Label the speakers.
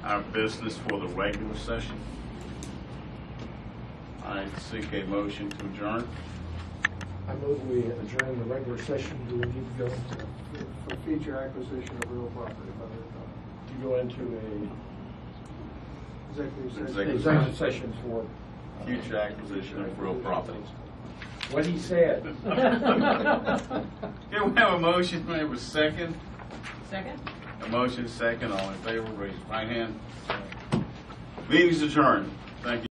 Speaker 1: our business for the regular session. I seek a motion to adjourn.
Speaker 2: I move we adjourn the regular session. Do we need to go into,
Speaker 3: For future acquisition of real property.
Speaker 2: to go into
Speaker 3: Executive
Speaker 2: a
Speaker 3: session.
Speaker 2: executive session for
Speaker 1: Future acquisition of real property.
Speaker 2: what he said?
Speaker 1: Here we have a motion, we have a second.
Speaker 4: Second?
Speaker 1: A motion second, all in favor, raise your right hand. Meeting's adjourned. Thank you.